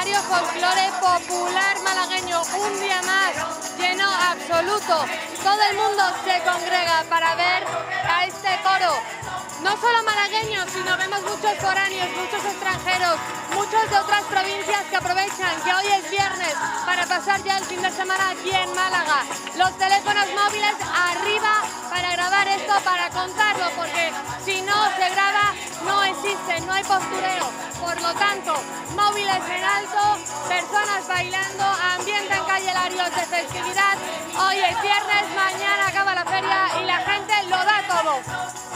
escenario folclore popular malagueño, un día más, lleno absoluto. Todo el mundo se congrega para ver a este coro. No solo malagueños, sino vemos muchos foráneos, muchos extranjeros, muchos de otras provincias que aprovechan que hoy es viernes para pasar ya el fin de semana aquí en Málaga. Los teléfonos móviles arriba para grabar esto, para contarlo, porque si no se graba no existe, no hay postureo. Por lo tanto, móviles en alto, personas bailando, ambiente en Calle Larios de festividad. Hoy es viernes, mañana acaba la feria y la gente lo da todo.